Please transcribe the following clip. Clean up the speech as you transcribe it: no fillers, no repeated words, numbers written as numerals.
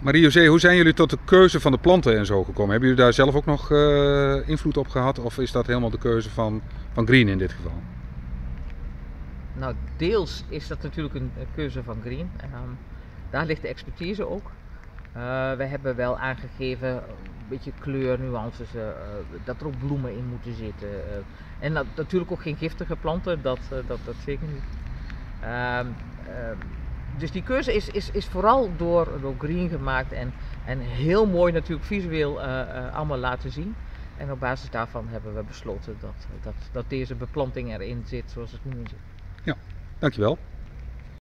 Marie-José, hoe zijn jullie tot de keuze van de planten en zo gekomen? Hebben jullie daar zelf ook nog invloed op gehad? Of is dat helemaal de keuze van Green in dit geval? Nou, deels is dat natuurlijk een keuze van Green. Daar ligt de expertise ook. We hebben wel aangegeven, een beetje kleurnuances, dat er ook bloemen in moeten zitten. En natuurlijk ook geen giftige planten, dat zeker niet. Dus die keuze is vooral door Green gemaakt en heel mooi natuurlijk visueel allemaal laten zien. En op basis daarvan hebben we besloten dat deze beplanting erin zit zoals het nu in zit. Ja, dankjewel.